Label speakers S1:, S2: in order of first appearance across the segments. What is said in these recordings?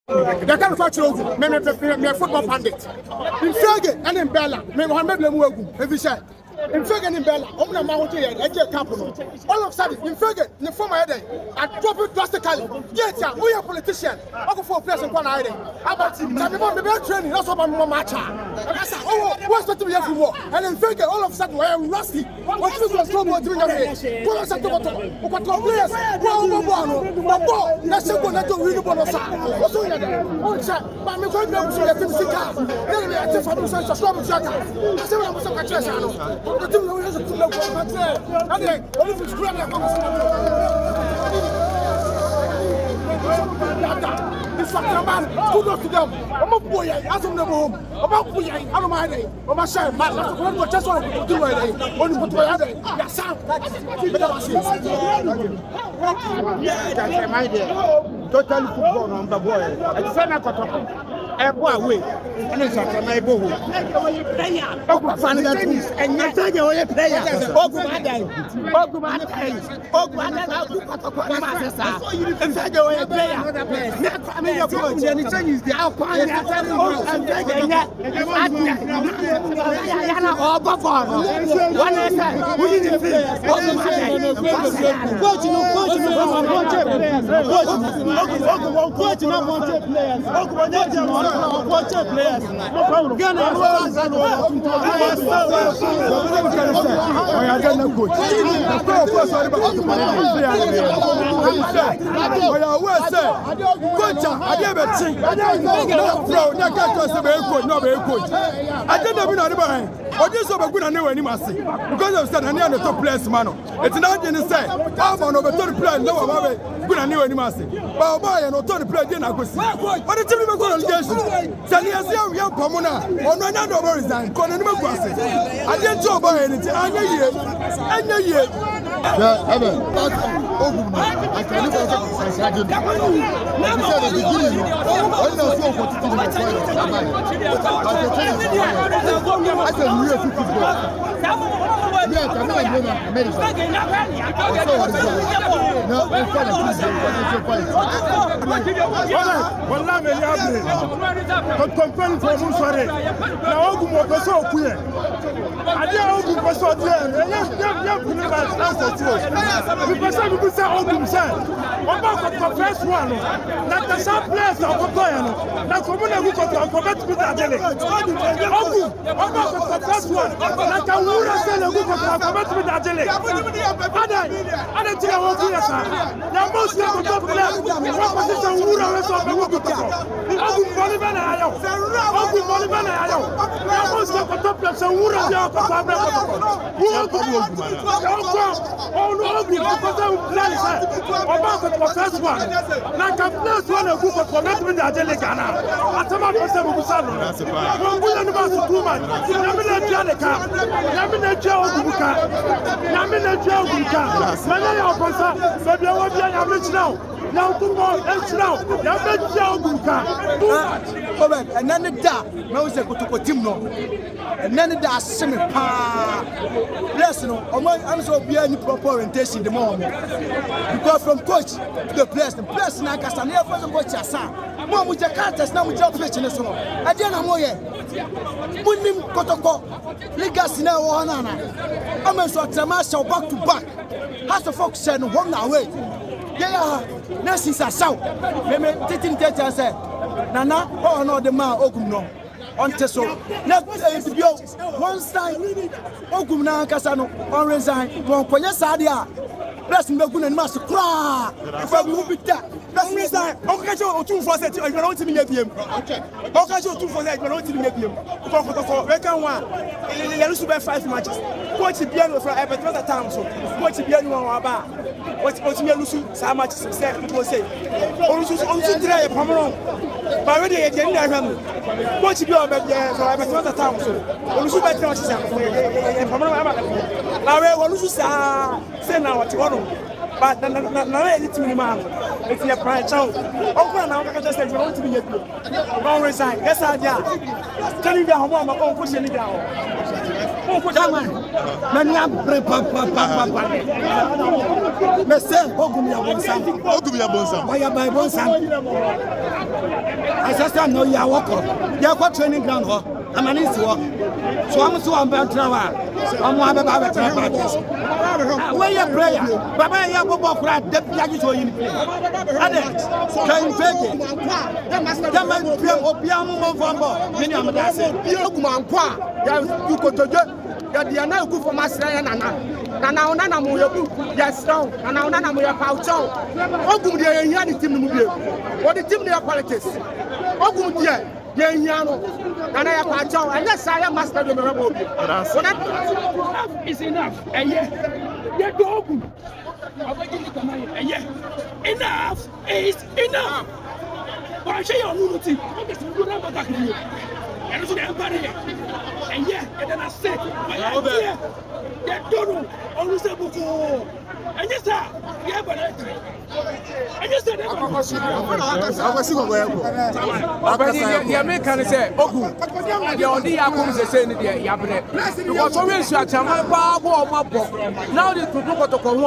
S1: They can't fetch Ogum. Me football pundit. In Fege and in Bella, me Mohammed Ogum. Every shot. In Fege and in Bella, Omna Mountain, I get capital. All of a sudden, in Fege, in the former head, I drop it drastically. Yes, we are politicians. I go for a place in one eye. About him, I'm training. That's what I'm matcha. I said, oh, what's that to be everywhere? And in Fege, all of a sudden, I am rusty. What's this was trouble doing a day? What was that to what players? Well, that's a one that don't really want to say. What's doing that? Oh, sir, but I'm going to see a physical car. Then I just have to say, a strong jacket. I said, I'm so much. The two lawyers are too low. And then, all of it's grand. Nsoatreman, kudos to them. I'm a boy, I'm a home. I'm a boy, I'm a man. I'm a shame, man. That's what I just want to do. Only put my head. Yes, totally football on the boy. Asante Kotoko. Away. And it's a my boy. Ogum tennis and you take away players. Ogum I mean, your coach and the Chinese, the Alpine, and I never think. I don't know. But this is a good anyway, because of San the top players, man. It's not in the same. I'm on over 30 players, no, good anyway, but boy, and authority player didn't go see. But it's even good allegation. Sanya, young Pomona, or no, no, Resign, calling him a process. I didn't talk about anything. I know you. Yeah, Evan, Ogum, I can look at the beginning. I know so for I said, we are 50 yes, I'm not going to America. No, I'm comparing for Musare. Now, Ogum was so queer. I didn't Ogum was so dear. Because I would say Ogum said, about the first one, that the same place of Kokoyano, that Comuna who got forget to be that day. Ogum, about the first one, that I would have said a book of forget to be that day. I don't think I will do that. Now, most of the top players, what position would have resolved the work of Ogum Bolivana. Ogum Bolivana. Now, most of the top players would have done about the first one. Like a first one, a group of commitment at Delegana. At some of the Samuel, one of us, woman, Namina Janica, Namina Joguka, Namina Joguka, Manaya Oponsa, Fabia Rich now. Now, two more, and now, Namina Joguka. And then the dark, no, it's a good to Timno. And then the dark, semi pa. Bless you, I'm so behind proper orientation the moment. Because from coach to the players like us, and never was a coach as a mom with the characters now with your pitch in the summer. I didn't know yet. Put Kotoko, Legacy now, Nsoatreman, Nsoatreman back to back. Has the folks said one away. Yeah, next is a south. Maybe taking that and say, Nana, oh no, the man, Ogum no. On Teso, next one time, Ogum na Casano, on Resign, one Sadia. Bless me, good and master cry. If I will be that, that's me. Okay, so 2 for set, I don't see me at him. Okay, so 2 for that, I don't see me at him. For reckon one, you used to be 5 matches. Coach the piano for a better time, so coach the piano about what's me losing so much, said people say. Also, try a Pomeron. But already again, I remember. Coach the piano for a better time, so also better matches. I will also say now what you want. But no, it's me, man. It's your pride child. Oh, now I just said you want to be here. Don't resign. Yes, I did. Tell you that I'm pushing it down.
S2: Chairman, Mania Papa. Messe, Ogum Yabonsan. Why by Bonsan? I just know you are walking. You are training ground. I'm an issue. So I'm so about travel. I'm one about practice. Where your prayer? Baba Yabobo cried, Deputy to him. Can you take it? Come and Piamo Vambo. Miniam Dassin. You could do they are now good for Master and Nana Muyabu, yes, strong, and now Nana Muyapaucho. Ogum, they are young team. What the team they are politics? Ogum, dear, Yano, and I have Pacho, and yes, I am Master of the Rebel. Enough is enough, and yet, they're Ogum. Enough is enough. But I say, I'm going to and yeah, and then I said, they don't know, always say, and yes, sir, yeah, but and yes, sir, the American say, Ogum, the only outcomes they say in the Yabre. Because always you are Chaman now the Kotoko,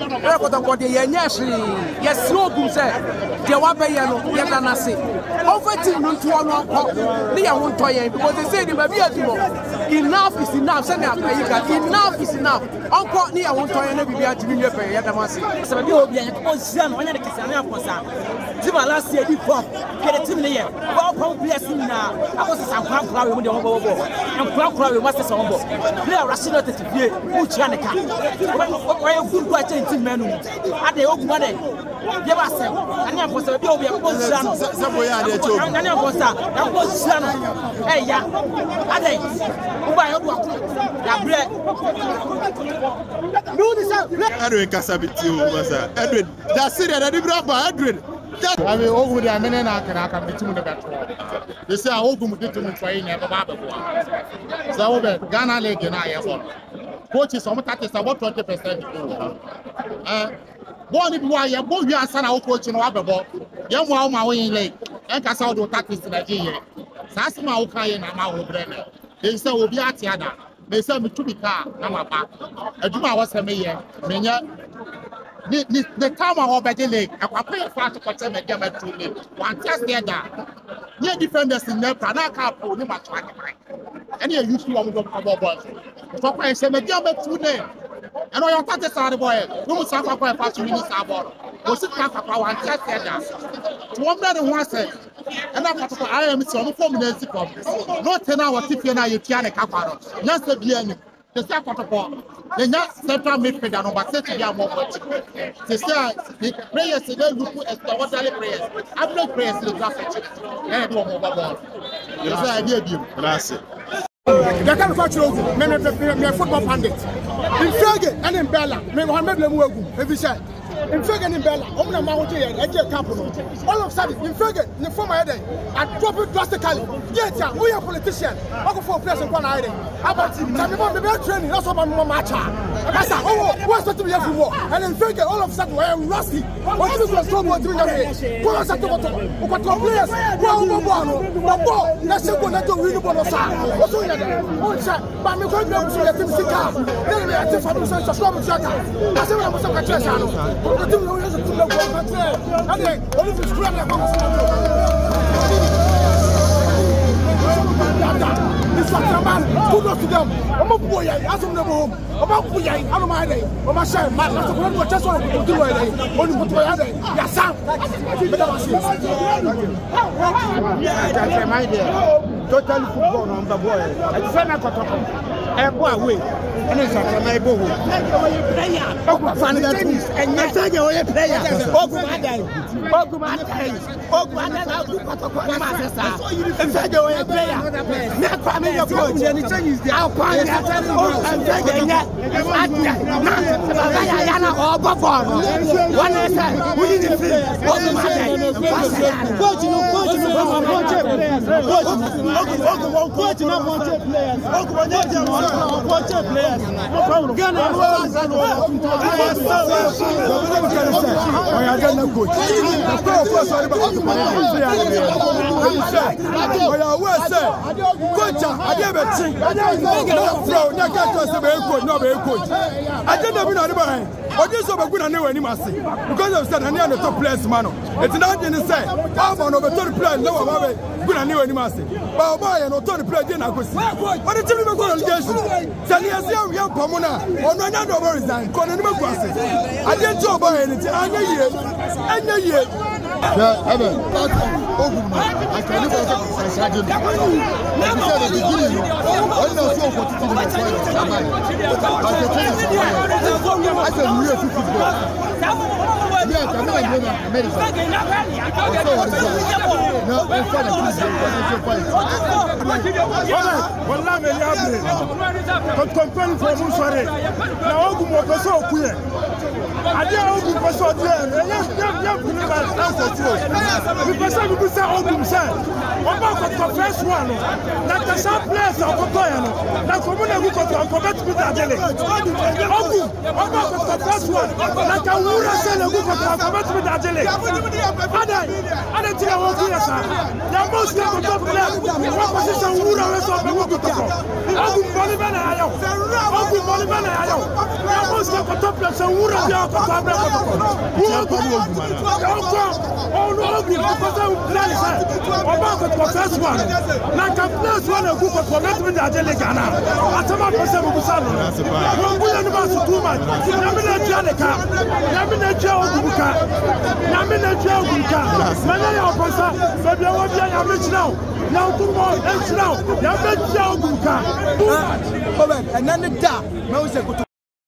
S2: yes, Ogum said, the Wabayano, Yatanasi, over to one because they say enough is enough. Enough is enough. Uncle near one toy and every year to be a Yadamasi. So you'll be a position on the Kisana. Tima last year before, get a team here. Well, blessing now. I was a Crown Crowd with the Hobo and Crown Crowd with Master Sombo. They are rushing out to be Uchanica. Why a good question to Menu? At the old money. Give us a position. Hey, yeah.
S3: Edwin Casabiti, Edwin. That's it. I didn't know about Edwin. I mean, over the minute I can be two in the battle. They say I Ogum did to me train at the Bible. So, Ghana Lake and I have coaches on that is about 20%. Born if you are your boy, you are son of coaching Wababo. Young while my way in lake and Casado tactics in Nigeria. Sassama Okai and Amao Brenner. They say, will be at Yada. They say, me to be car, Namapa. A Juma was a mayor, Mania. The time of Betty Lake, I pay a flat to contain a German to me. One test there. Near defenders in the Panaka, Puma 25. And you used to want to come over. So I say, a German to name. And all your tactics are the boy. Who was suffer for a fast minutes about. Was it half of our test there? To one better one said. And I am so 4 minutes ago. No 10 hours if you're not you can a caparo. Yes, the BN. The second of all, the next central midfielder number 30 years more. They say the prayers today you put extraordinary prayers. I play prayers in the graphic. And one more ball. Yes, I gave you. Gracias.
S1: They can't catch you. Men football pundit. In Frege and in Bella, men will have them Ogum. Every side. In Frege and in Bella, Omna Mountain and Edge Capital. All of a sudden, in Frege, in the former heading, I drop it drastically. Yes, we are politicians. I go for a place in one hiding. How about you? Tell me about the best training. That's what my match. I said, oh, what's that to be every war? And in Frege, all of a sudden, I am rusty. What is the trouble doing your way? What was that to what players? Well, the ball, that's a good that don't really want to say. What's doing that? Oh, sir, but I'm going to see a team sick out. Then I think I'm going to stop and shut out. I said, I'm going to catch out. The team is to look at that. And then, all of this crap, I'm going Nsoatreman, kudos to them. I'm a boy, I'm from the home. I'm a boy, I'm a man. I'm a shame, man. That's what I'm just going to do. Only put my head. Yes, sir. My dear, totally football on the boy. Asante Kotoko. Boy, wait. And it's not my boy. Ogum, fan that is. And I tell you, you're a player. Ogum, your coach, and it changes the outcome. because of said and the top players man. It's not in the say. I'm on over 30 players. No, I'm good and new anymore. But boy, and 30 players didn't go see. What did you go allegation? Salias young Pomona or no over resign. Calling him a process. I didn't talk about anything. I know you.
S3: Yeah, Evan. Ogum, I can never talk about Sergeant. Like you said at the beginning, when I was so for teaching my father, but the thing is, I said, we are 50 football. Yeah, I'm not going to America. No, I'm fine.
S2: And then the